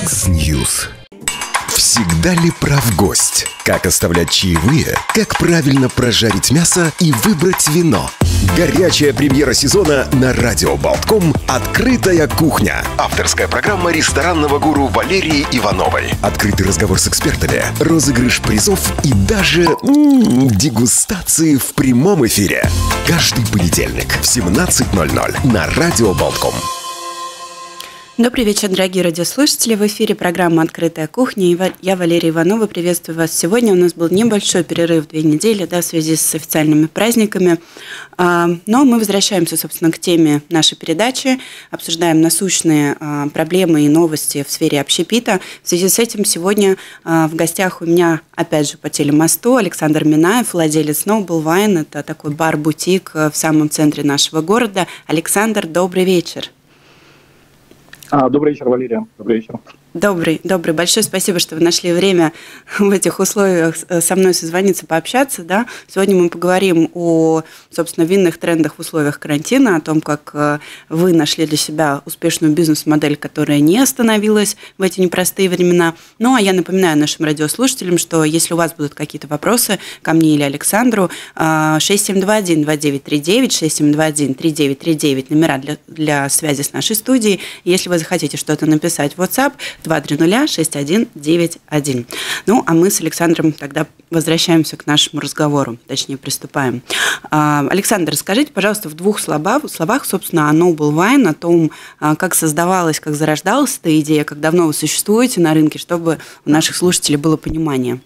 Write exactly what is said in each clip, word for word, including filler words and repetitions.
X-News. Всегда ли прав гость? Как оставлять чаевые? Как правильно прожарить мясо и выбрать вино? Горячая премьера сезона на Радио Болтком «Открытая кухня». Авторская программа ресторанного гуру Валерии Ивановой. Открытый разговор с экспертами, розыгрыш призов и даже м-м, дегустации в прямом эфире. Каждый понедельник в семнадцать ноль ноль на Радио Болтком. Добрый вечер, дорогие радиослушатели. В эфире программа «Открытая кухня». Я, Валерия Иванова, приветствую вас. Сегодня у нас был небольшой перерыв, две недели, да, в связи с официальными праздниками. Но мы возвращаемся, собственно, к теме нашей передачи. Обсуждаем насущные проблемы и новости в сфере общепита. В связи с этим сегодня в гостях у меня, опять же, по телемосту Александр Минаев, владелец Noble Wine. Это такой бар-бутик в самом центре нашего города. Александр, добрый вечер. А, добрый вечер, Валерия. Добрый вечер. Добрый, добрый. Большое спасибо, что вы нашли время в этих условиях со мной созвониться, пообщаться. Да? Сегодня мы поговорим о, собственно, винных трендах в условиях карантина, о том, как вы нашли для себя успешную бизнес-модель, которая не остановилась в эти непростые времена. Ну, а я напоминаю нашим радиослушателям, что если у вас будут какие-то вопросы ко мне или Александру, шесть семь два один два девять три девять, шесть семь два один три девять три девять, номера для, для связи с нашей студией. Если вы захотите что-то написать в WhatsApp, два три ноль шесть один девять один. Ну, а мы с Александром тогда возвращаемся к нашему разговору, точнее, приступаем. Александр, расскажите, пожалуйста, в двух словах, словах, собственно, о Noble Wine, о том, как создавалась, как зарождалась эта идея, как давно вы существуете на рынке, чтобы у наших слушателей было понимание.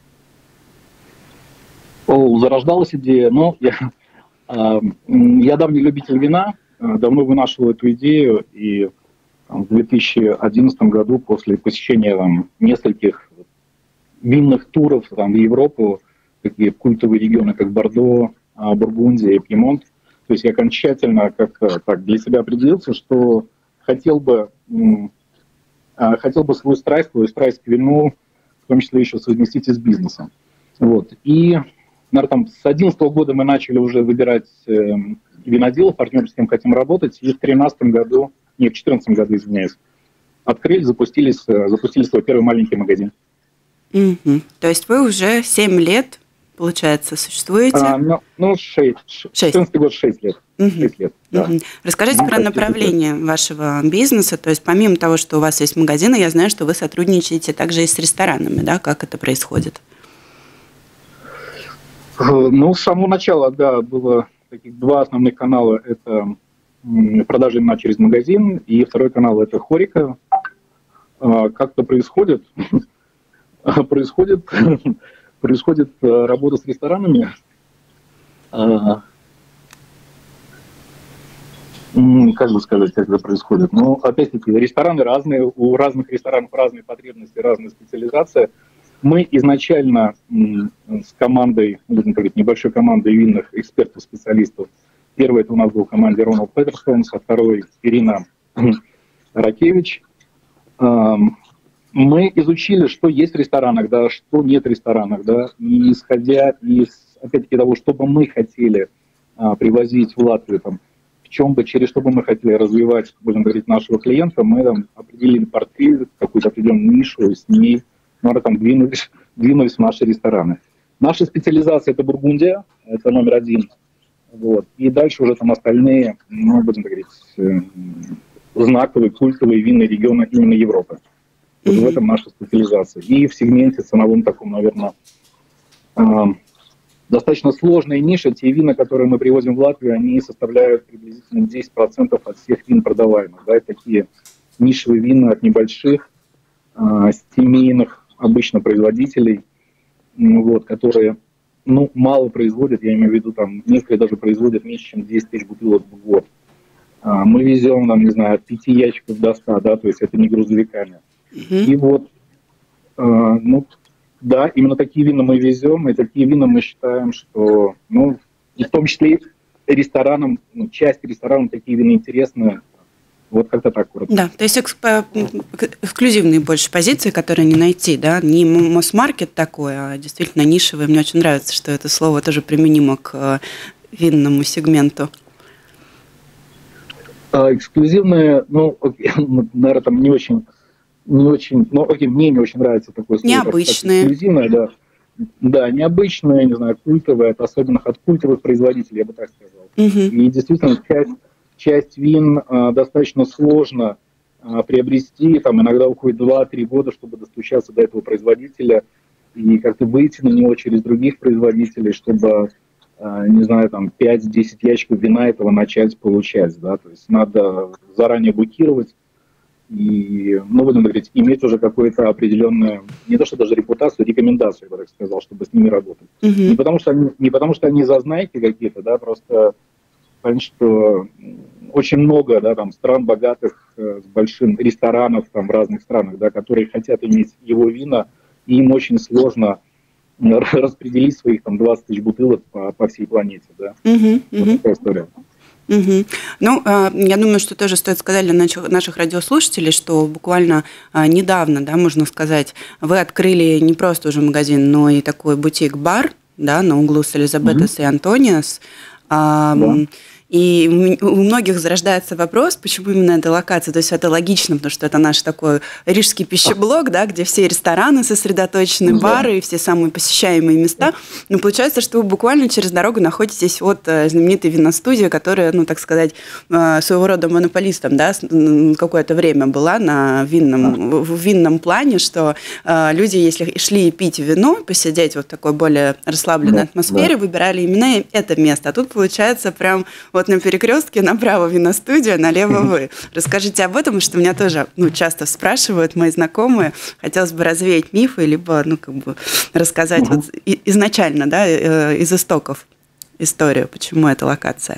О, зарождалась идея, ну, я, я давний любитель вина, давно вынашивал эту идею, и в две тысячи одиннадцатом году, после посещения там, нескольких винных туров там, в Европу, такие культовые регионы, как Бордо, Бургундия и Пьемонт, то есть я окончательно как-то так для себя определился, что хотел бы, хотел бы свою страсть, свою страсть к вину, в том числе еще совместить и с бизнесом. Вот. И, наверное, там, с две тысячи одиннадцатого года мы начали уже выбирать виноделов, партнеров, с кем хотим работать, и в две тысячи тринадцатом году, нет, в две тысячи четырнадцатом году, извиняюсь, открыли, запустились, запустили свой первый маленький магазин. Mm-hmm. То есть вы уже семь лет, получается, существуете? А, ну, ну, шесть. четырнадцатый год, шесть лет. Mm-hmm. шесть лет, да. Mm-hmm. Расскажите ну, про направление вашего бизнеса. То есть помимо того, что у вас есть магазины, я знаю, что вы сотрудничаете также и с ресторанами, да? Как это происходит? Ну, с самого начала, да, было таких два основных канала. Это продажи вина через магазин, и второй канал – это Хорика. Как это происходит? происходит, происходит работа с ресторанами. Как бы сказать, как это происходит? Ну, опять-таки, рестораны разные, у разных ресторанов разные потребности, разная специализация. Мы изначально с командой, будем говорить, небольшой командой винных экспертов, специалистов. Первый это у нас был в команде Рональд Петерсон, а второй Ирина Ракевич. Мы изучили, что есть в ресторанах, да, что нет в ресторанах, да, и исходя из, опять-таки, того, что бы мы хотели а, привозить в Латвию, там, в чем бы, через что бы мы хотели развивать, будем говорить, нашего клиента, мы там определили портфель, какую-то определенную нишу, и с ней, ну, там, двинулись, двинулись в наши рестораны. Наша специализация – это Бургундия, это номер один. Вот. И дальше уже там остальные, ну, будем говорить, знаковые, культовые винные регионы именно Европы. Вот в этом наша специализация. И в сегменте ценовом таком, наверное, э, достаточно сложная ниша. Те вина, которые мы привозим в Латвию, они составляют приблизительно десять процентов от всех вин продаваемых. Да, это такие нишевые вина от небольших, э, семейных обычно производителей, вот, которые ну, мало производят, я имею в виду, там, некоторые даже производят меньше, чем десять тысяч бутылок в год. А, мы везем, там, не знаю, от пяти ящиков до ста, да, то есть это не грузовиками. Uh-huh. И вот, а, ну, да, именно такие вина мы везем, и такие вина мы считаем, что, ну, и в том числе ресторанам, ну, часть ресторанам такие вина интересны. Вот как-то так коротко. Да, то есть эксп- эксклюзивные больше позиции, которые не найти, да, не масс-маркет такой, а действительно нишевый. Мне очень нравится, что это слово тоже применимо к винному сегменту. Эксклюзивные, ну, наверное, там не очень не очень, ну, окей, мне не очень нравится такое слово. Необычные. Эксклюзивное, да. Да, необычное, не знаю, культовое, это особенно от культовых производителей, я бы так сказал. Угу. И действительно, часть, часть вин а, достаточно сложно а, приобрести, там иногда уходит два-три года, чтобы достучаться до этого производителя и как-то выйти на него через других производителей, чтобы, а, не знаю, там пять-десять ящиков вина этого начать получать, да, то есть надо заранее букировать. И, ну, будем говорить, иметь уже какую-то определенную, не то что даже репутацию, рекомендацию, я бы так сказал, чтобы с ними работать. Uh-huh. Не потому что они, не потому что они зазнайки какие-то, да, просто понятно, что очень много, да, там, стран богатых, э, с большим ресторанов там в разных странах, да, которые хотят иметь его вина, и им очень сложно распределить своих там двадцать тысяч бутылок по, по всей планете, да. Uh-huh. Uh-huh. Вот такая история. Угу. Ну, я думаю, что тоже стоит сказать для наших радиослушателей, что буквально недавно, да, можно сказать, вы открыли не просто уже магазин, но и такой бутик-бар, да, на углу с Элизабетас mm-hmm. и Антониас. Да. И у многих зарождается вопрос, почему именно эта локация. То есть это логично, потому что это наш такой рижский пищеблок, да, где все рестораны сосредоточены, бары и все самые посещаемые места. Но получается, что вы буквально через дорогу находитесь от знаменитой виностудии, которая, ну, так сказать, своего рода монополистом, да, какое-то время была на винном, в винном плане, что люди, если шли пить вино, посидеть вот в такой более расслабленной атмосфере, выбирали именно это место. А тут, получается, прям вот на перекрестке направо виностудия, налево вы. Расскажите об этом, потому что меня тоже, ну, часто спрашивают мои знакомые. Хотелось бы развеять мифы, либо, ну, как бы рассказать вот изначально, да, из истоков историю, почему эта локация.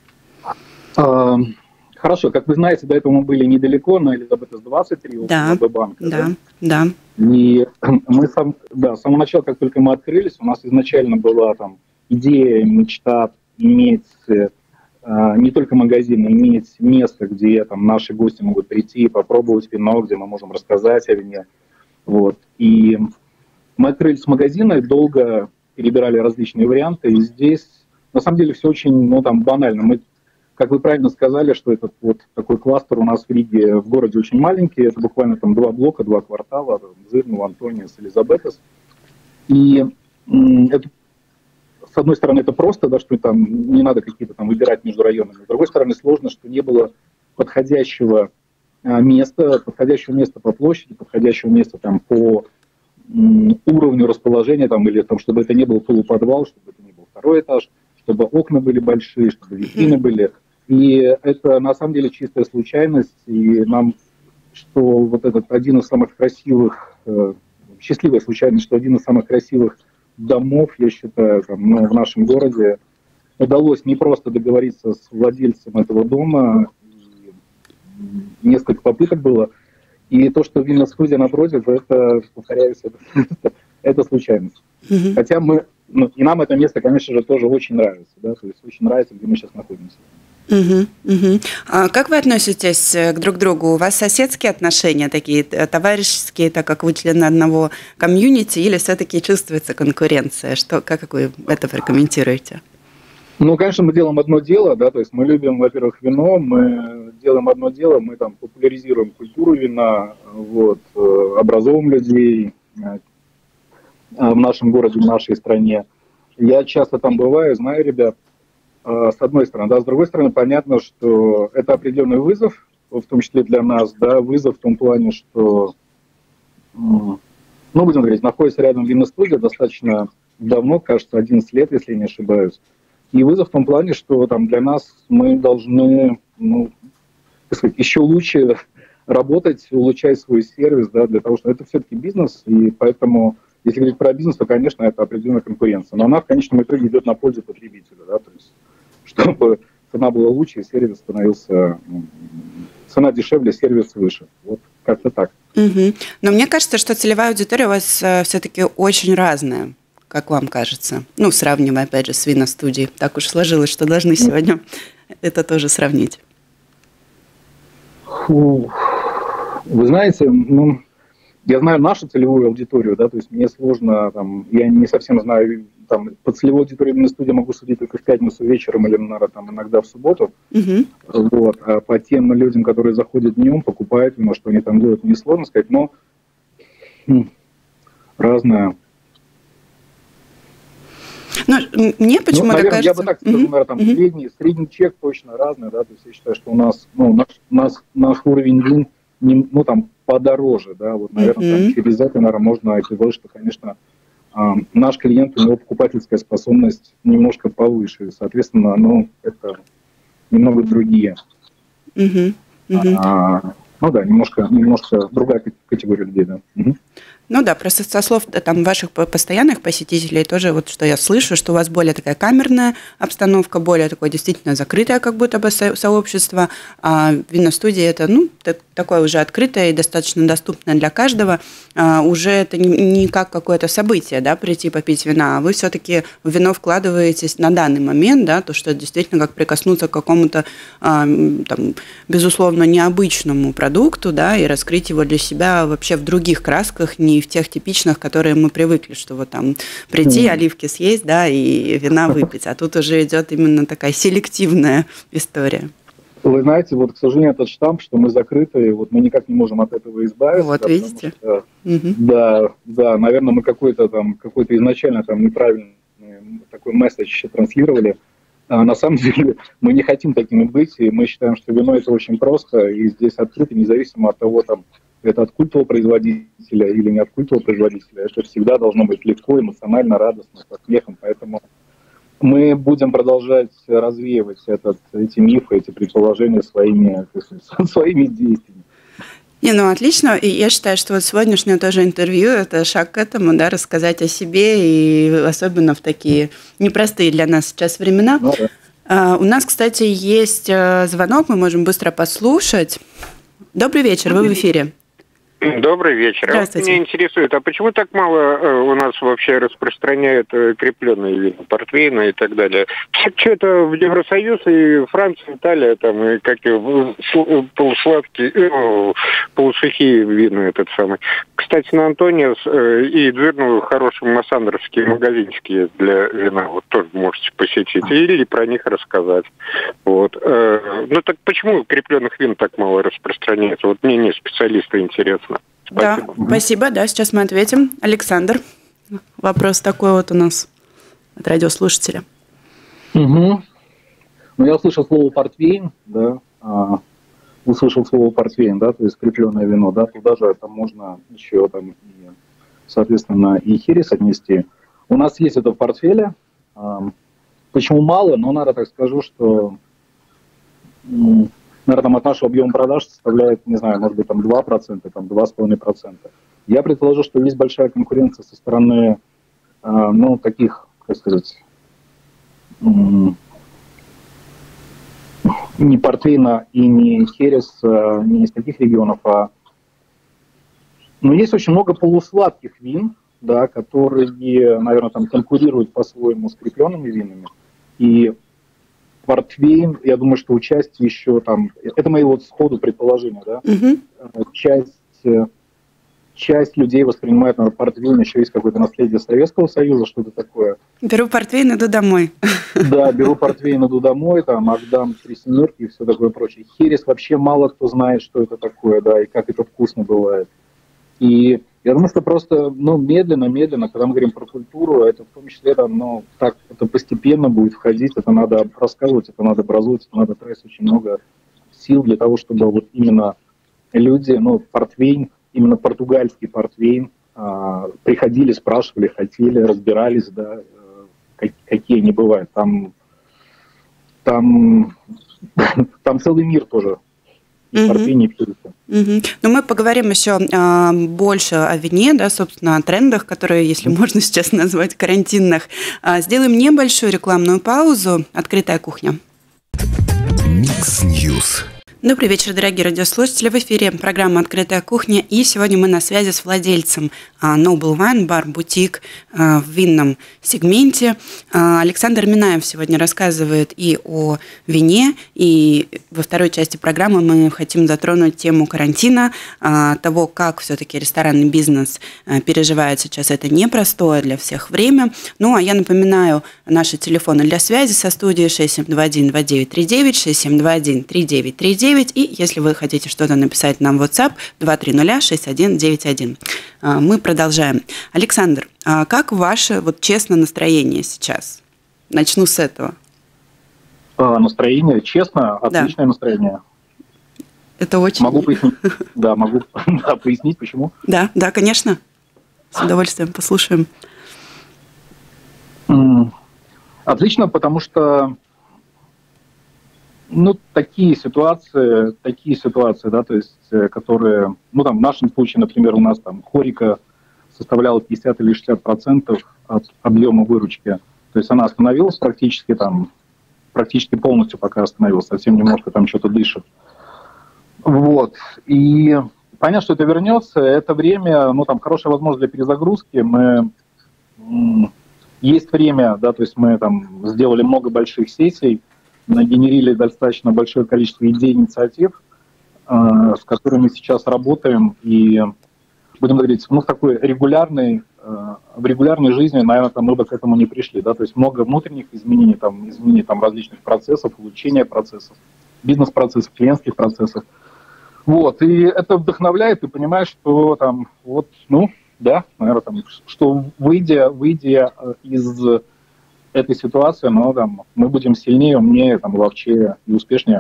Хорошо, как вы знаете, до этого мы были недалеко, на Элизабетас двадцать три, у да, банка. Да, да. И мы сам, да, с самого начала, как только мы открылись, у нас изначально была там идея, мечта иметь не только магазин, а иметь место, где там наши гости могут прийти и попробовать вино, где мы можем рассказать о вине. Вот. И мы открылись магазин и долго перебирали различные варианты. И здесь, на самом деле, все очень, ну, там, банально. Мы, как вы правильно сказали, что этот вот такой кластер у нас в Риге, в городе очень маленький. Это буквально там два блока, два квартала, Зырнов, Антониас, Элизабетас. И м- это с одной стороны, это просто, да, что там не надо какие-то там выбирать между районами. С другой стороны, сложно, что не было подходящего а, места, подходящего места по площади, подходящего места там по м, уровню расположения, там, или там, чтобы это не был полуподвал, чтобы это не был второй этаж, чтобы окна были большие, чтобы витрины были. И это на самом деле чистая случайность. И нам, что вот этот один из самых красивых, э, счастливая случайность, что один из самых красивых домов, я считаю, там, ну, в нашем городе удалось не просто договориться с владельцем этого дома, несколько попыток было, и то, что винно-студия напротив, это, повторяюсь, это, это случайность. Mm-hmm. Хотя мы, ну, и нам это место, конечно же, тоже очень нравится, да, то есть очень нравится, где мы сейчас находимся. Угу, угу. А как вы относитесь к друг другу? У вас соседские отношения такие, товарищеские, так как вы члены одного комьюнити, или все-таки чувствуется конкуренция? Что, как вы это прокомментируете? Ну, конечно, мы делаем одно дело, да, то есть мы любим, во-первых, вино, мы делаем одно дело, мы там популяризируем культуру вина, вот, образовываем людей в нашем городе, в нашей стране. Я часто там бываю, знаю ребят, с одной стороны, да, с другой стороны, понятно, что это определенный вызов, в том числе для нас, да, вызов в том плане, что, ну, будем говорить, находится рядом винно-студия достаточно давно, кажется, одиннадцать лет, если я не ошибаюсь, и вызов в том плане, что там для нас мы должны, ну, так сказать, еще лучше работать, улучшать свой сервис, да, для того, что это все-таки бизнес, и поэтому, если говорить про бизнес, то, конечно, это определенная конкуренция, но она в конечном итоге идет на пользу потребителя, да, то есть чтобы цена была лучше, и сервис становился, цена дешевле, сервис выше. Вот как-то так. Угу. Но мне кажется, что целевая аудитория у вас все-таки очень разная, как вам кажется. Ну, сравнивая, опять же, с виностудией. Так уж сложилось, что должны сегодня это тоже сравнить. Фу. Вы знаете, ну, я знаю нашу целевую аудиторию, да, то есть мне сложно, там, я не совсем знаю там, по целевой аудитории винной студии могу судить только в пятницу вечером или, наверное, там, иногда в субботу. Uh-huh. Вот. А по тем людям, которые заходят днем, покупают вино, что они там делают, несложно сказать, но хм, разное. Ну, мне почему-то ну, наверное, кажется... Я бы так скажу, uh-huh. наверное, там uh-huh. средний, средний чек точно разный, да, то есть я считаю, что у нас, ну, наш, наш, наш уровень вин, не, ну, там, подороже, да, вот, наверное, uh-huh. там, через это, наверное, можно предложить, что, конечно, э, наш клиент, у него покупательская способность немножко повыше, соответственно, ну, это немного другие. Uh-huh. Uh-huh. А, ну, да, немножко, немножко другая категория людей, да. Uh-huh. Ну да, просто со слов там, ваших постоянных посетителей тоже, вот что я слышу, что у вас более такая камерная обстановка, более такое действительно закрытое как будто бы сообщество, а виностудия это, ну, такое уже открытое и достаточно доступное для каждого, а уже это не, не как какое-то событие, да, прийти попить вина, а вы все-таки в вино вкладываетесь на данный момент, да, то, что действительно как прикоснуться к какому-то, а, там, безусловно, необычному продукту, да, и раскрыть его для себя вообще в других красках, не в тех типичных, которые мы привыкли, что вот там прийти, оливки съесть, да, и вина выпить. А тут уже идет именно такая селективная история. Вы знаете, вот, к сожалению, этот штамп, что мы закрыты, вот мы никак не можем от этого избавиться. Вот, да, видите? Что, угу. Да, да, наверное, мы какой-то там, какой-то изначально там неправильный такой месседж транслировали. А на самом деле мы не хотим такими быть, и мы считаем, что вино это очень просто, и здесь открыто, независимо от того, там, это от культового производителя или не от культового производителя, это всегда должно быть легко, эмоционально, радостно, со смехом. Поэтому мы будем продолжать развеивать этот, эти мифы, эти предположения своими, своими действиями. Не, ну отлично. И я считаю, что вот сегодняшнее тоже интервью – это шаг к этому, да, рассказать о себе, и особенно в такие непростые для нас сейчас времена. Ну, да. а, у нас, кстати, есть звонок, мы можем быстро послушать. Добрый вечер, вы в эфире. Добрый вечер. А вот меня интересует, а почему так мало у нас вообще распространяют крепленные вина, портвейны и так далее? Что-то в Евросоюз и Франция, Италия, там, и как полусладкие, э, полусухие вина этот самый. Кстати, на Антониас э, и Двирну хорошие массандровские магазинчики есть для вина, вот тоже можете посетить, или про них рассказать. Вот. Э, ну так почему крепленных вин так мало распространяется? Вот мне не специалисты интересно. Спасибо. Да, спасибо, да, сейчас мы ответим. Александр, вопрос такой вот у нас от радиослушателя. Угу. Ну, я услышал слово портвейн, да, а, услышал слово портвейн, да, то есть крепленное вино, да, туда же там можно еще там, и, соответственно, и херес отнести. У нас есть это в портфеле. А, почему мало? Но, наверное, так скажу, что... Наверное, там от нашего объема продаж составляет, не знаю, может быть, там два процента, там два с половиной процента. Я предположу, что есть большая конкуренция со стороны, э, ну, таких, как сказать, э, не портвейна и не херес, э, не из таких регионов, а... Но есть очень много полусладких вин, да, которые, наверное, там конкурируют по-своему с крепленными винами. И портвейн, я думаю, что участие еще там, это мои вот сходу предположения, да, uh-huh. часть, часть людей воспринимает, наверное, портвейн, еще есть какое-то наследие Советского Союза, что-то такое. Беру портвейн, иду домой. Да, беру портвейн, иду домой, там, Агдам, Три Семерки и все такое прочее. Херес вообще мало кто знает, что это такое, да, и как это вкусно бывает. И я думаю, что просто, ну, медленно-медленно, когда мы говорим про культуру, это в том числе, там, ну, так, это постепенно будет входить, это надо рассказывать, это надо образовывать, это надо тратить очень много сил для того, чтобы вот именно люди, ну, портвейн, именно португальский портвейн, а, приходили, спрашивали, хотели, разбирались, да, как, какие они бывают. Там, там, там целый мир тоже. Угу. Угу. Но мы поговорим еще а, больше о вине, да, собственно, о трендах, которые, если можно сейчас назвать, карантинных. А, сделаем небольшую рекламную паузу. Открытая кухня. Микс Ньюс. Добрый вечер, дорогие радиослушатели. В эфире программа «Открытая кухня». И сегодня мы на связи с владельцем Noble Wine Bar Boutique в винном сегменте. Александр Минаев сегодня рассказывает и о вине, и во второй части программы мы хотим затронуть тему карантина, того, как все-таки ресторанный бизнес переживает сейчас это непростое для всех время. Ну, а я напоминаю, наши телефоны для связи со студией шесть семь два один два девять три девять, шесть семь два один три девять три девять. И если вы хотите что-то написать нам в WhatsApp, два три ноль шесть один девять один. Мы продолжаем. Александр, как ваше вот честное настроение сейчас? Начну с этого. Настроение, честно, отличное да. настроение. Это очень... Могу пояснить, да, могу да, пояснить, почему? Да, да, конечно. С удовольствием послушаем. Отлично, потому что ну, такие ситуации, такие ситуации, да, то есть, которые, ну, там, в нашем случае, например, у нас там хорика составляла пятьдесят или шестьдесят процентов от объема выручки. То есть она остановилась практически там, практически полностью пока остановилась, совсем немножко там что-то дышит. Вот. И понятно, что это вернется, это время, ну, там, хорошая возможность для перезагрузки. Мы, есть время, да, то есть мы там сделали много больших сессий, нагенерили достаточно большое количество идей, инициатив, э, с которыми сейчас работаем, и будем говорить, ну, в такой регулярной, э, в регулярной жизни, наверное, там мы бы к этому не пришли, да, то есть много внутренних изменений, там, изменений там различных процессов, улучшения процессов, бизнес-процессов, клиентских процессов, вот, и это вдохновляет, ты понимаешь, что там, вот, ну, да, наверное, там, что выйдя, выйдя из этой ситуации, но там, мы будем сильнее, умнее, там, ловчее и успешнее.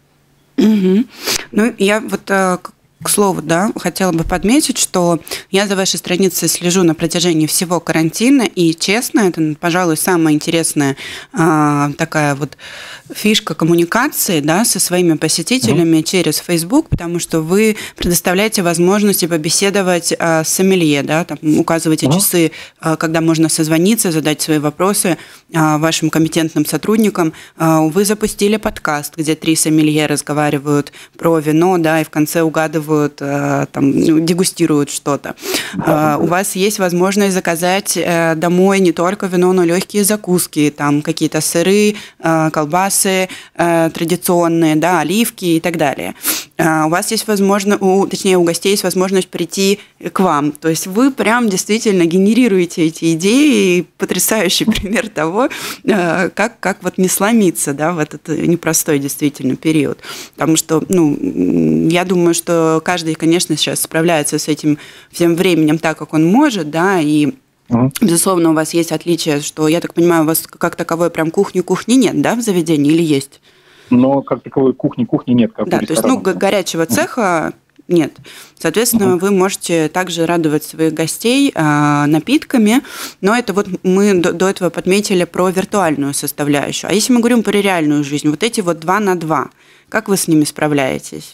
Угу. Ну, я вот, к слову, да, хотела бы подметить, что я за вашей страницей слежу на протяжении всего карантина, и, честно, это, пожалуй, самая интересная а, такая вот фишка коммуникации, да, со своими посетителями mm-hmm. через Facebook, потому что вы предоставляете возможность побеседовать а, с сомелье, да, там, указываете mm-hmm. часы, а, когда можно созвониться, задать свои вопросы а, вашим компетентным сотрудникам. А, вы запустили подкаст, где три сомелье разговаривают про вино, да, и в конце угадывают, а, там, дегустируют что-то. А, у вас есть возможность заказать а, домой не только вино, но и легкие закуски, там какие-то сыры, а, колбасы, традиционные, да, оливки и так далее. У вас есть возможность, у, точнее, у гостей есть возможность прийти к вам. То есть вы прям действительно генерируете эти идеи, и потрясающий пример того, как, как вот не сломиться, да, в этот непростой действительно период. Потому что, ну, я думаю, что каждый, конечно, сейчас справляется с этим всем временем так, как он может, да, и безусловно, у вас есть отличие, что, я так понимаю, у вас как таковой прям кухни-кухни нет, да, в заведении или есть? Но как таковой кухни-кухни нет. Как да, то есть, ну, горячего цеха нет. Соответственно, uh-huh. вы можете также радовать своих гостей а, напитками, но это вот мы до, до этого подметили про виртуальную составляющую. А если мы говорим про реальную жизнь, вот эти вот два на два, как вы с ними справляетесь?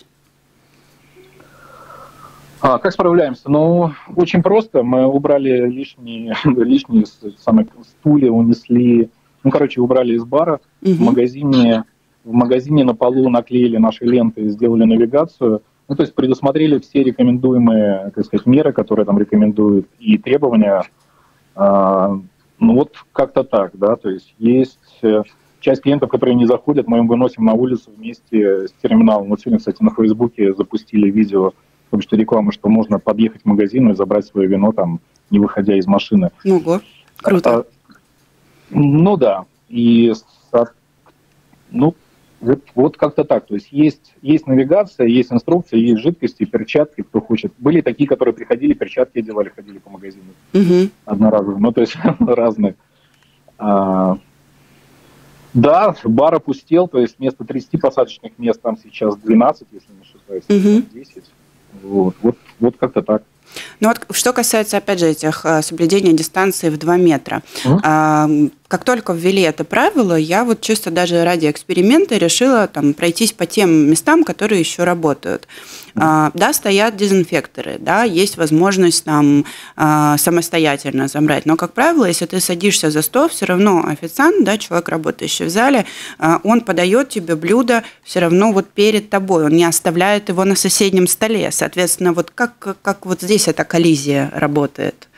А, как справляемся? Ну, очень просто. Мы убрали лишние, лишние самые стулья, унесли, ну, короче, убрали из бара. Uh-huh. В магазине, в магазине на полу наклеили наши ленты, сделали навигацию. Ну, то есть предусмотрели все рекомендуемые, так сказать, меры, которые там рекомендуют, и требования. А, ну, вот как-то так, да. То есть есть часть клиентов, которые не заходят, мы им выносим на улицу вместе с терминалом. Вот сегодня, кстати, на Фейсбуке запустили видео, потому что реклама, что можно подъехать к магазину и забрать свое вино, там, не выходя из машины. Ого, круто. А, ну да, и ну, вот, вот как-то так. То есть, есть есть навигация, есть инструкция, есть жидкости, перчатки, кто хочет. Были такие, которые приходили, перчатки одевали, ходили по магазину. Угу. Одноразовые, ну то есть разные. А, да, бар опустел, то есть вместо тридцати посадочных мест там сейчас двенадцать, если не ошибаюсь, угу. десять. Вот, вот, вот как-то так. Ну вот, что касается, опять же, этих соблюдения дистанции в два метра, mm-hmm. как только ввели это правило, я вот чисто даже ради эксперимента решила там пройтись по тем местам, которые еще работают. А, да, стоят дезинфекторы, да, есть возможность там а, самостоятельно забрать, но, как правило, если ты садишься за стол, все равно официант, да, человек, работающий в зале, а, он подает тебе блюдо все равно вот перед тобой, он не оставляет его на соседнем столе. Соответственно, вот как, как вот здесь эта коллизия работает?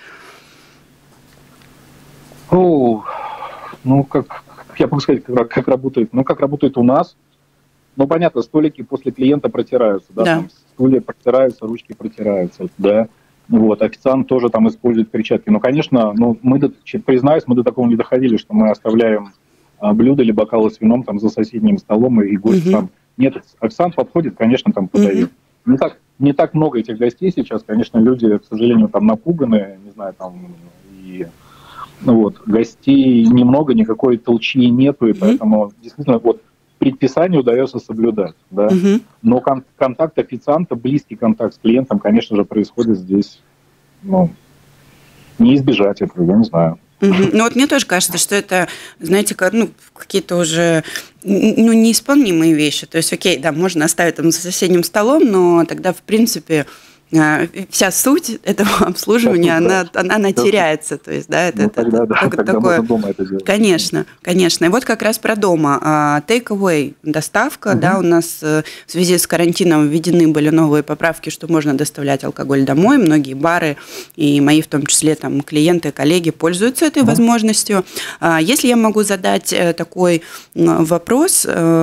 О, ну, как я могу сказать, как, как работает? Ну, как работает у нас. Ну, понятно, столики после клиента протираются, да, да. Там стулья протираются, ручки протираются, да. Вот, официант тоже там использует перчатки. Ну, конечно, ну, мы, до, признаюсь, мы до такого не доходили, что мы оставляем а, блюда или бокалы с вином там за соседним столом, и гость угу. там... Нет, официант подходит, конечно, там подает. Угу. Не так, не так много этих гостей сейчас, конечно, люди, к сожалению, там напуганы, не знаю, там... и вот, гостей немного, никакой толчии нету, и mm-hmm. поэтому действительно вот предписание удается соблюдать, да. Mm-hmm. Но кон- контакт официанта, близкий контакт с клиентом, конечно же, происходит здесь, ну, не избежать этого, я не знаю. Mm-hmm. Ну вот мне тоже кажется, что это, знаете, как, ну, какие-то уже ну, неисполнимые вещи. То есть, окей, да, можно оставить там за соседним столом, но тогда, в принципе, вся суть этого обслуживания, она, да. она, она теряется. То есть, да, это, ну, тогда, это, да, это тогда такое... дома это делать. Конечно, конечно. И вот как раз про дома. Take-away, доставка, угу. да, у нас в связи с карантином введены были новые поправки, что можно доставлять алкоголь домой. Многие бары и мои, в том числе, там, клиенты, коллеги пользуются этой угу. возможностью. Если я могу задать такой вопрос,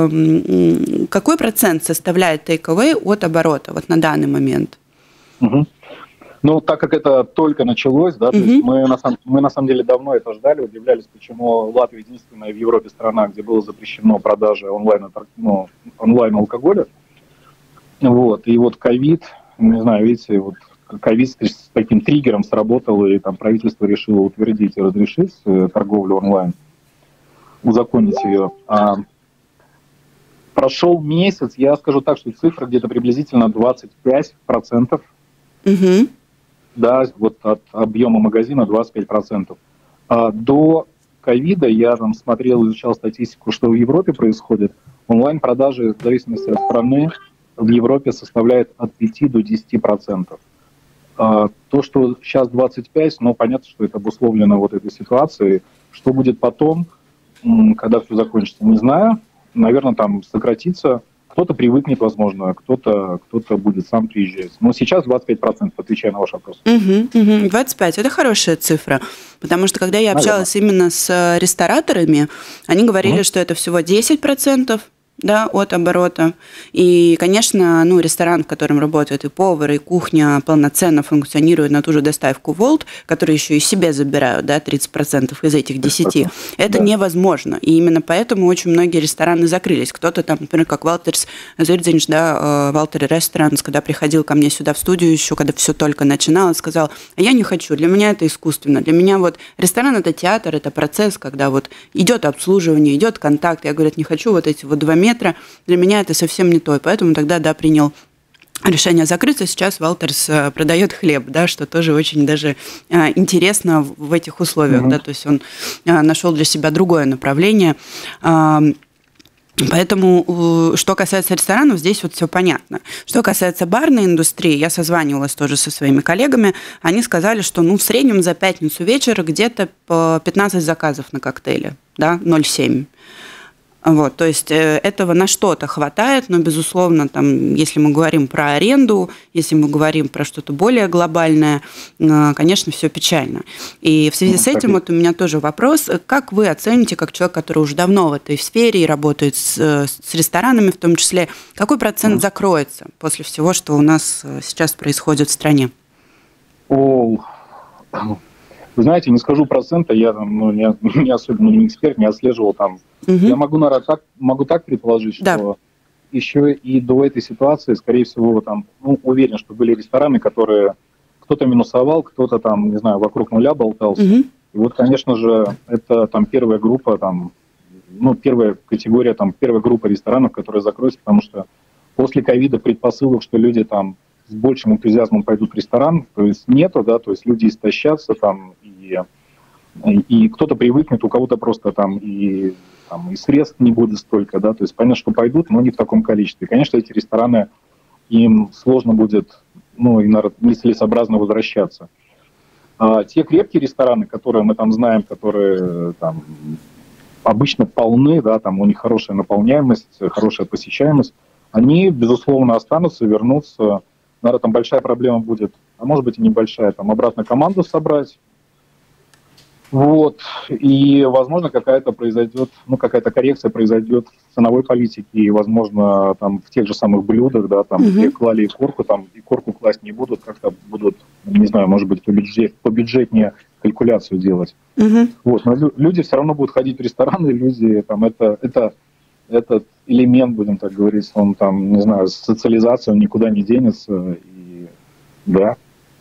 какой процент составляет take-away от оборота вот на данный момент? Угу. Ну, так как это только началось, да, то угу. есть мы на, самом, мы на самом деле давно это ждали, удивлялись, почему Латвия единственная в Европе страна, где было запрещено продажа онлайн, ну, онлайн алкоголя. Вот, и вот ковид, не знаю, видите, вот ковид с таким триггером сработал, и там правительство решило утвердить и разрешить торговлю онлайн, узаконить ее. А прошел месяц, я скажу так, что цифра где-то приблизительно двадцать пять процентов. Угу. Да, вот от объема магазина двадцать пять процентов. А до ковида я там смотрел, изучал статистику, что в Европе происходит. Онлайн-продажи, в зависимости от страны, в Европе составляет от пяти до десяти процентов. А то, что сейчас двадцать пять, ну, понятно, что это обусловлено вот этой ситуацией. Что будет потом, когда все закончится, не знаю. Наверное, там сократится. Кто-то привыкнет, возможно, кто-то, кто-то будет сам приезжать. Но сейчас двадцать пять процентов, отвечая на ваш вопрос. Угу, угу. двадцать пять – это хорошая цифра, потому что когда я общалась Наверное. именно с рестораторами, они говорили, угу. что это всего десять процентов. Да, от оборота. И, конечно, ну, ресторан, в котором работают и повар, и кухня, полноценно функционирует на ту же доставку Wolt, которые еще и себе забирают, да, тридцать процентов из этих десяти. Это да. невозможно. И именно поэтому очень многие рестораны закрылись. Кто-то там, например, как Валтерс Зирдзинш, да, Валтер Ресторанс, когда приходил ко мне сюда в студию еще, когда все только начиналось, сказал, а я не хочу, для меня это искусственно. Для меня вот ресторан – это театр, это процесс, когда вот идет обслуживание, идет контакт. Я, говорю, не хочу вот эти вот два метра. Для меня это совсем не то, и поэтому тогда, да, принял решение закрыться. Сейчас Валтерс продает хлеб, да, что тоже очень даже интересно в этих условиях, mm-hmm. да, то есть он нашел для себя другое направление. Поэтому, что касается ресторанов, здесь вот все понятно. Что касается барной индустрии, я созванивалась тоже со своими коллегами, они сказали, что ну, в среднем за пятницу вечера где-то по пятнадцать заказов на коктейли, да, ноль целых семь десятых. Вот, то есть этого на что-то хватает, но, безусловно, там, если мы говорим про аренду, если мы говорим про что-то более глобальное, конечно, все печально. И в связи ну, с этим вот у меня тоже вопрос. Как вы оцените, как человек, который уже давно в этой сфере и работает с, с ресторанами в том числе, какой процент mm. закроется после всего, что у нас сейчас происходит в стране? О, вы знаете, не скажу процента, я там, ну, не, не особенно не эксперт, не отслеживал там. Угу. Я могу, наверное, так, могу так предположить, что да. еще и до этой ситуации, скорее всего, там, ну, уверен, что были рестораны, которые кто-то минусовал, кто-то там, не знаю, вокруг нуля болтался. Угу. И вот, конечно же, это там первая группа, там, ну, первая категория, там, первая группа ресторанов, которые закроются, потому что после ковида предпосылок, что люди там с большим энтузиазмом пойдут в ресторан, то есть нету, да, то есть люди истощатся там, и и, и кто-то привыкнет, у кого-то просто там и, там и средств не будет столько, да, то есть понятно, что пойдут, но не в таком количестве. Конечно, эти рестораны, им сложно будет, ну, и, наверное, нецелесообразно возвращаться. А те крепкие рестораны, которые мы там знаем, которые там обычно полны, да, там у них хорошая наполняемость, хорошая посещаемость, они, безусловно, останутся, вернутся. Наверное, там большая проблема будет, а может быть и небольшая, там обратно команду собрать. Вот. И, возможно, какая-то произойдет, ну, какая-то коррекция произойдет в ценовой политике, и, возможно, там в тех же самых блюдах, да, там, mm-hmm. где клали и корку, там и корку класть не будут, как-то будут, не знаю, может быть, побюджет, побюджетнее калькуляцию делать. Mm-hmm. Вот. Но люди все равно будут ходить в рестораны, люди, там, это, это, этот элемент, будем так говорить, он там, не знаю, социализация, он никуда не денется, и, да.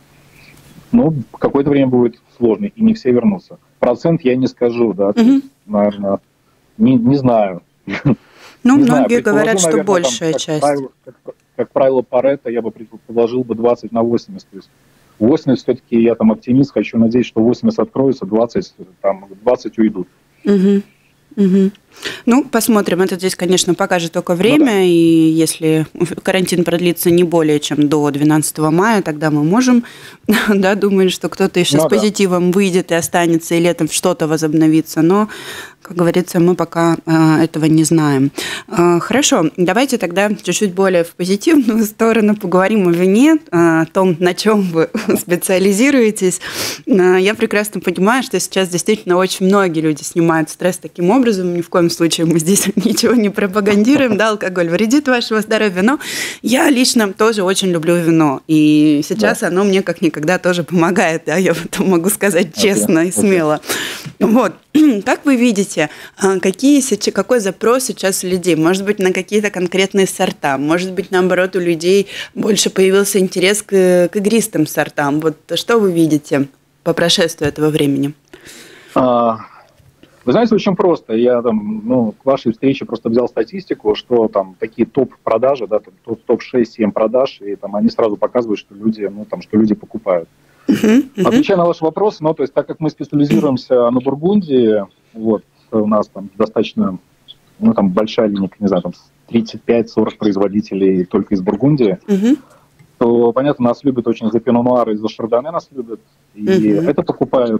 Ну, какое-то время будет сложно, и не все вернутся. Процент я не скажу, да, mm-hmm. есть, наверное, не, не знаю. Ну, не многие знаю, говорят, что наверное, большая там, часть. Как правило, как, как правило, Парето я бы предложил бы двадцать на восемьдесят. То есть восемьдесят все-таки я там оптимист, хочу надеяться, что восемьдесят откроется, двадцать, там, двадцать уйдут. Угу. Угу. Ну, посмотрим. Это здесь, конечно, покажет только время, ну, да. И если карантин продлится не более чем до двенадцатого мая, тогда мы можем, да, думать, что кто-то еще ну, с позитивом да. выйдет и останется, и летом что-то возобновится, но, как говорится, мы пока э, этого не знаем. Э, хорошо, давайте тогда чуть-чуть более в позитивную сторону поговорим о вине, э, о том, на чем вы специализируетесь. Э, я прекрасно понимаю, что сейчас действительно очень многие люди снимают стресс таким образом, ни в коем случае мы здесь ничего не пропагандируем, да, алкоголь вредит вашего здоровью, но я лично тоже очень люблю вино, и сейчас да. оно мне как никогда тоже помогает, да, я это могу сказать честно okay. и смело. Okay. Вот, как вы видите, какие, какой запрос сейчас у людей? Может быть, на какие-то конкретные сорта, может быть, наоборот, у людей больше появился интерес к, к игристым сортам. Вот что вы видите по прошествию этого времени? А... Вы знаете, очень просто. Я там, ну, к вашей встрече просто взял статистику, что там такие топ-продажи, да, там, топ шесть-семь продаж, и там они сразу показывают, что люди, ну, там, что люди покупают. Uh-huh, uh-huh. Отвечая на ваш вопрос, ну, то есть, так как мы специализируемся на Бургундии, вот, у нас там достаточно, ну, там, большая линейка, не знаю, там, тридцать пять сорок производителей только из Бургундии, uh-huh. то, понятно, нас любят очень за пино нуар и за шардоне нас любят, и uh-huh. это покупают.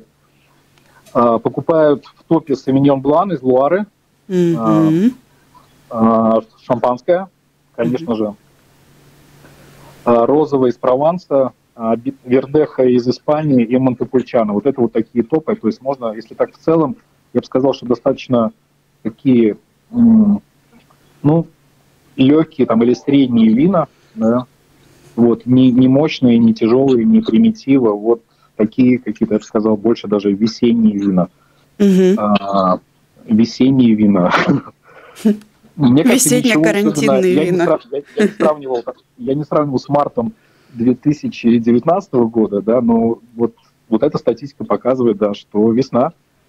Покупают в топе Савиньон Блан из Луары, mm-hmm. шампанское, конечно mm-hmm. же, розовое из Прованса, Вердеха из Испании и Монтепульчано. Вот это вот такие топы. То есть можно, если так в целом, я бы сказал, что достаточно такие, ну, легкие там или средние вина, да, вот, не, не мощные, не тяжелые, не примитивы, вот. Такие какие-то, я бы сказал, больше даже весенние вина. Uh-huh. А, весенние вина. Весенне-карантинные вина. Я, я, не сравнивал, я не сравнивал с мартом две тысячи девятнадцатого года, да, но вот, вот эта статистика показывает, да, что весна.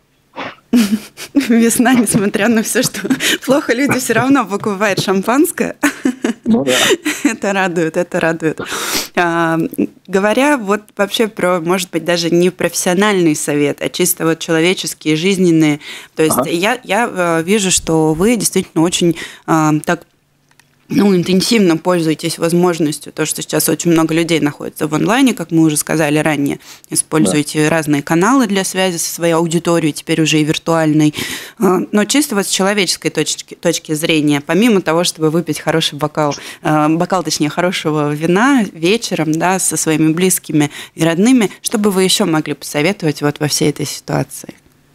Весна, несмотря на все, что плохо, люди все равно покупают шампанское. Ну да. Это радует, это радует. А, говоря вот вообще про, может быть, даже не профессиональный совет, а чисто вот человеческие, жизненные. То есть ага. я, я вижу, что вы действительно очень а, так... ну, интенсивно пользуетесь возможностью, то, что сейчас очень много людей находится в онлайне, как мы уже сказали ранее, используете да. разные каналы для связи со своей аудиторией, теперь уже и виртуальной. Но чисто вот с человеческой точки, точки зрения, помимо того, чтобы выпить хороший бокал, бокал, точнее, хорошего вина вечером, да, со своими близкими и родными, что бы вы еще могли посоветовать вот во всей этой ситуации?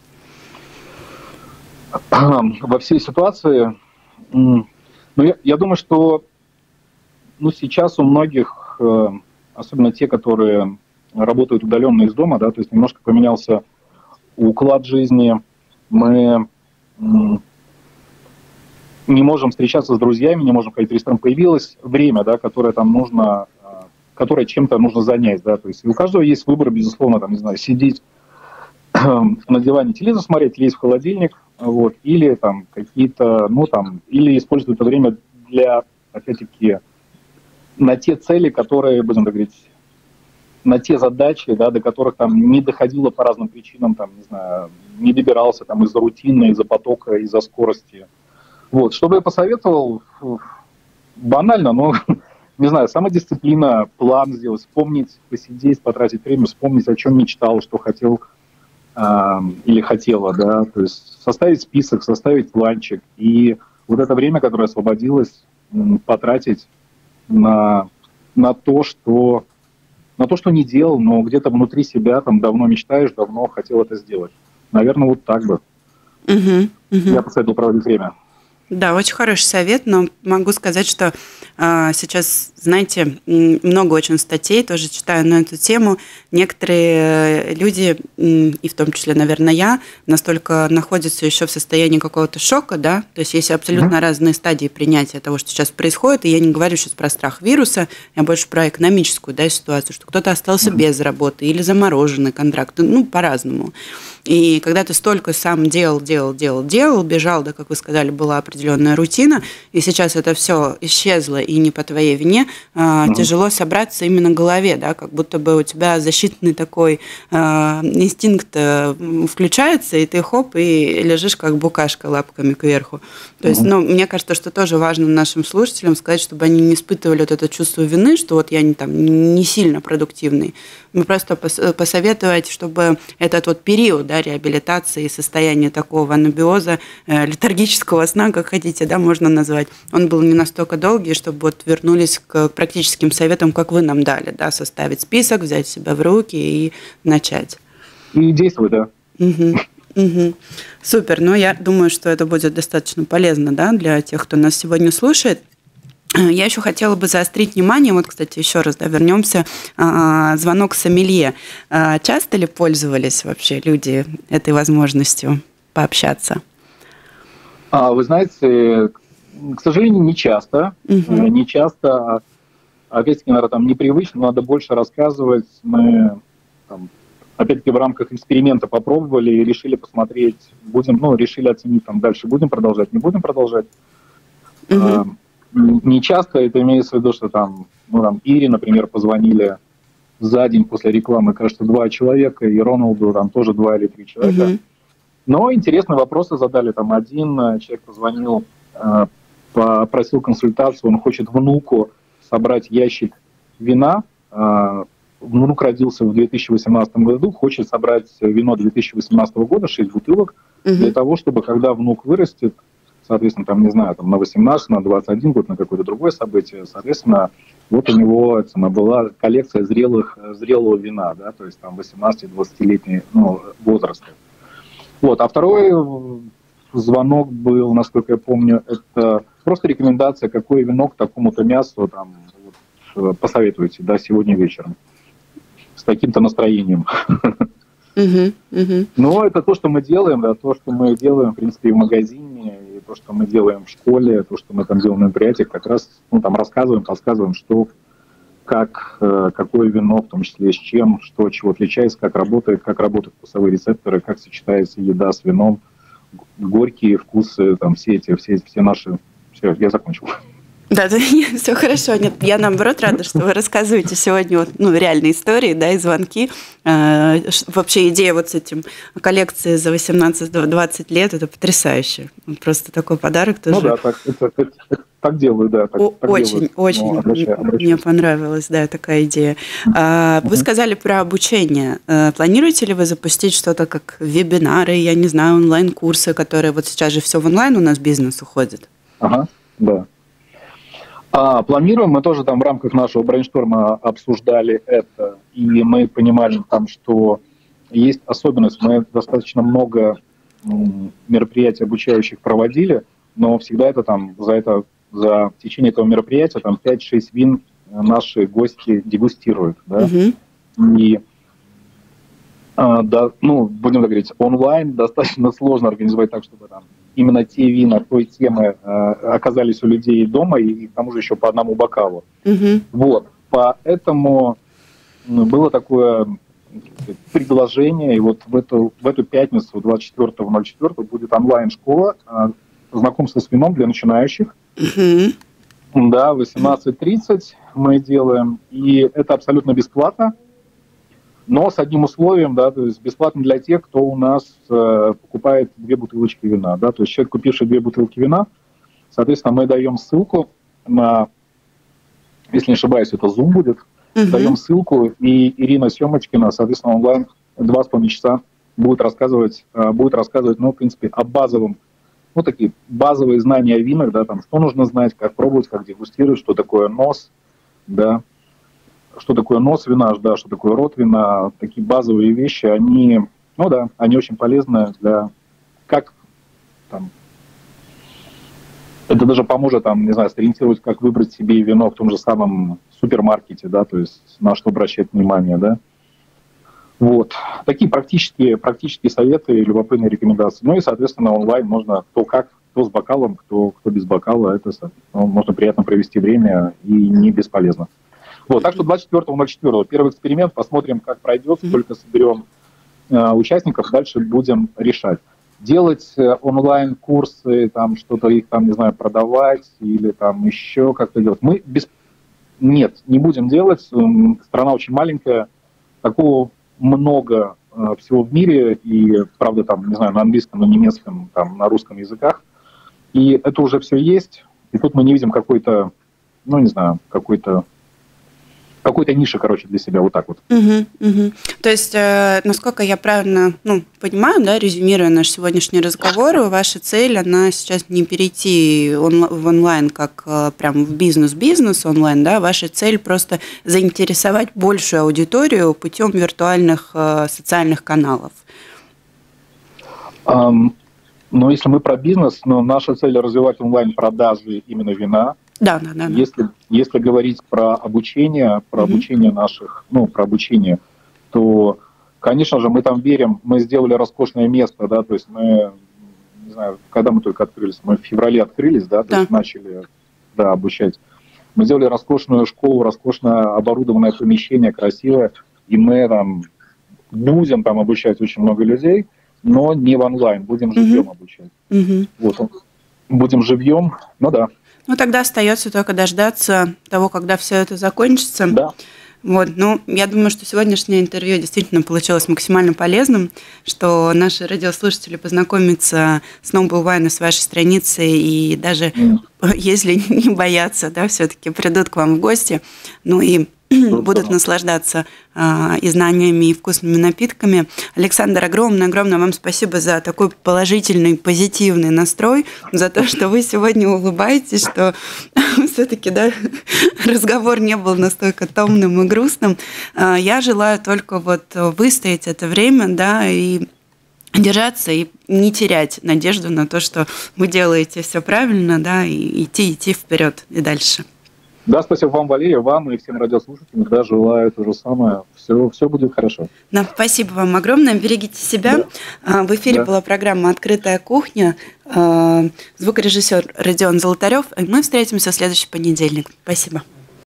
Во всей ситуации... Ну, я, я думаю, что ну, сейчас у многих, э, особенно те, которые работают удаленно из дома, да, то есть немножко поменялся уклад жизни. Мы м, не можем встречаться с друзьями, не можем ходить в ресторан. Появилось время, да, которое там нужно, э, которое чем-то нужно занять, да, то есть у каждого есть выбор, безусловно, там, не знаю, сидеть э, на диване, телевизор смотреть, лезть в холодильник. Вот, или там какие-то, ну там, или использовать это время для, опять-таки, на те цели, которые, будем так говорить, на те задачи, да, до которых там не доходило по разным причинам, там, не знаю, не добирался там из-за рутины, из-за потока, из-за скорости. Вот, что бы я посоветовал, банально, но, не знаю, самодисциплина, план сделать, вспомнить, посидеть, потратить время, вспомнить, о чем мечтал, что хотел э, или хотела, да, то есть составить список, составить планчик, и вот это время, которое освободилось, потратить на, на то, что на то, что не делал, но где-то внутри себя там давно мечтаешь, давно хотел это сделать. Наверное, вот так бы. Угу, угу. Я посоветовал проводить время. Да, очень хороший совет, но могу сказать, что э, сейчас, знаете, много очень статей, тоже читаю на эту тему. Некоторые люди, и в том числе, наверное, я, настолько находятся еще в состоянии какого-то шока, да, то есть есть абсолютно mm-hmm. разные стадии принятия того, что сейчас происходит, и я не говорю сейчас про страх вируса, я больше про экономическую, да, ситуацию, что кто-то остался mm-hmm. без работы или замороженный контракт, ну, по-разному. И когда ты столько сам делал, делал, делал, делал, бежал, да, как вы сказали, была определенная рутина, и сейчас это все исчезло и не по твоей вине, mm-hmm. тяжело собраться именно в голове, да, как будто бы у тебя защитный такой э, инстинкт э, включается, и ты хоп, и лежишь как букашка лапками кверху. То mm-hmm. есть, ну, мне кажется, что тоже важно нашим слушателям сказать, чтобы они не испытывали вот это чувство вины, что вот я не, там, не сильно продуктивный. Мы просто посоветовать, чтобы этот вот период, да, реабилитации, состояние такого анабиоза, э, летаргического сна, как хотите, да, можно назвать, он был не настолько долгий, чтобы вот вернулись к практическим советам, как вы нам дали, да, составить список, взять себя в руки и начать. И действовать, да. Угу. Угу. Супер. Ну, я думаю, что это будет достаточно полезно, да, для тех, кто нас сегодня слушает. Я еще хотела бы заострить внимание, вот, кстати, еще раз, да, вернемся, звонок сомелье. Часто ли пользовались вообще люди этой возможностью пообщаться? А, вы знаете, к сожалению, не часто. Угу. Не часто, опять-таки, наверное, там непривычно, надо больше рассказывать. Мы, там, опять-таки, в рамках эксперимента попробовали и решили посмотреть, будем, ну, решили оценить, там, дальше будем продолжать, не будем продолжать. Угу. Не часто это имеется в виду, что там, ну, там Ире, например, позвонили за день после рекламы, кажется, два человека, и Роналду там тоже два или три человека. Mm-hmm. Но интересные вопросы задали. Там один человек позвонил, э, попросил консультацию, он хочет внуку собрать ящик вина. Э, внук родился в две тысячи восемнадцатом году, хочет собрать вино две тысячи восемнадцатого года, шесть бутылок, mm-hmm. для того, чтобы, когда внук вырастет, соответственно, там, не знаю, там, на восемнадцатый, на двадцать один год, на какое-то другое событие, соответственно, вот у него это, была коллекция зрелых, зрелого вина, да, то есть там восемнадцати-двадцатилетний, ну, возраста. Вот, а второй звонок был, насколько я помню, это просто рекомендация, какое вино к такому-то мясу там, вот, посоветуете, да, сегодня вечером, с таким-то настроением. Uh-huh, uh-huh. Но это то, что мы делаем, да, то, что мы делаем, в принципе, и в магазине, и то, что мы делаем в школе, то, что мы там делаем на мероприятиях, как раз, ну, там рассказываем, подсказываем, что, как, э, какое вино, в том числе с чем, что, чего отличается, как работает, как работают вкусовые рецепторы, как сочетается еда с вином, горькие вкусы, там, все эти, все, все наши... Все, я закончил. Да, да, нет, все хорошо. Нет, я, наоборот, рада, что вы рассказываете сегодня вот, ну, реальные истории, да, и звонки. Э, вообще идея вот с этим коллекцией за восемнадцать-двадцать лет, это потрясающе. Просто такой подарок тоже. Ну да, так, это, это, это, так делаю, да. Так, О, так очень, делаю. очень Но, обращаю, обращаю. Мне понравилась, да, такая идея. А, вы сказали про обучение. А, планируете ли вы запустить что-то как вебинары, я не знаю, онлайн-курсы, которые вот сейчас же все в онлайн у нас бизнес уходит? Ага, да. А, планируем, мы тоже там в рамках нашего брейншторма обсуждали это, и мы понимали там, что есть особенность, мы достаточно много м, мероприятий обучающих проводили, но всегда это там, за это, за в течение этого мероприятия там пять-шесть вин наши гости дегустируют, да, угу. и а, да, ну, будем так говорить, онлайн достаточно сложно организовать так, чтобы там именно те вина той темы э, оказались у людей дома, и к тому же еще по одному бокалу. Mm-hmm. Вот. Поэтому было такое предложение, и вот в эту, в эту пятницу, двадцать четвёртого ноль четвёртого, будет онлайн-школа э, знакомства с вином для начинающих. Mm-hmm. Да, восемнадцать тридцать мы делаем, и это абсолютно бесплатно. но с одним условием, да, то есть бесплатно для тех, кто у нас э, покупает две бутылочки вина, да, то есть человек, купивший две бутылки вина, соответственно, мы даем ссылку на, если не ошибаюсь, это Zoom будет, uh-huh. даем ссылку, и Ирина Семочкина, соответственно, онлайн два с половиной часа будет рассказывать, э, будет рассказывать, ну, в принципе, о базовом, ну, такие базовые знания о винах, да, там, что нужно знать, как пробовать, как дегустировать, что такое нос, да, что такое нос вина, да, что такое рот вина, такие базовые вещи, они, ну да, они очень полезны для, как, там, это даже поможет, там, не знаю, сориентировать, как выбрать себе вино в том же самом супермаркете, да, то есть на что обращать внимание, да. Вот. Такие практические, практические советы, любопытные рекомендации. Ну и, соответственно, онлайн можно кто как, кто с бокалом, кто, кто без бокала. Это ну, можно приятно провести время и не бесполезно. Вот, так что двадцать четвёртого ноль четвёртого первый эксперимент, посмотрим, как пройдет, сколько соберем э, участников, дальше будем решать. Делать э, онлайн-курсы, там что-то их там, не знаю, продавать или там еще как-то делать. Мы без... Нет, не будем делать. Страна очень маленькая, такого много э, всего в мире, и, правда, там, не знаю, на английском, на немецком, там, на русском языках. И это уже все есть, и тут мы не видим какой-то, ну, не знаю, какой-то какой-то ниши, короче, для себя, вот так вот. Угу, угу. То есть, э, насколько я правильно ну, понимаю, да, резюмируя наш сегодняшний разговор, ваша цель, она сейчас не перейти он, в онлайн, как э, прям в бизнес-бизнес онлайн, да, ваша цель просто заинтересовать большую аудиторию путем виртуальных э, социальных каналов. Um, ну, если мы про бизнес, но наша цель развивать онлайн-продажи именно вина. Да, да, да. Если, если говорить про обучение, про mm-hmm. обучение наших, ну, про обучение, то, конечно же, мы там верим, мы сделали роскошное место, да, то есть мы, не знаю, когда мы только открылись, мы в феврале открылись, да, то да. есть начали, да, обучать. Мы сделали роскошную школу, роскошно оборудованное помещение, красивое, и мы там будем там обучать очень много людей, но не в онлайн, будем живьем mm-hmm. обучать. Mm-hmm. Вот, будем живьем, ну да. Ну, тогда остается только дождаться того, когда все это закончится. Да. Вот, ну, я думаю, что сегодняшнее интервью действительно получилось максимально полезным, что наши радиослушатели познакомятся с Noble Wine, с вашей страницей, и даже, mm. если не боятся, да, все-таки придут к вам в гости, ну и будут наслаждаться а, и знаниями, и вкусными напитками. Александр, огромное-огромное вам спасибо за такой положительный, позитивный настрой, за то, что вы сегодня улыбаетесь, что все-таки да, разговор не был настолько томным и грустным. А, я желаю только вот выстоять это время, да, и держаться и не терять надежду на то, что вы делаете все правильно, да, и идти, идти вперед и дальше. Да, спасибо вам, Валерия, вам и всем радиослушателям. Да, желаю то же самое. Все, все будет хорошо. Да, спасибо вам огромное. Берегите себя. Да. В эфире да. была программа «Открытая кухня». Звукорежиссер Родион Золотарев. И мы встретимся в следующий понедельник. Спасибо.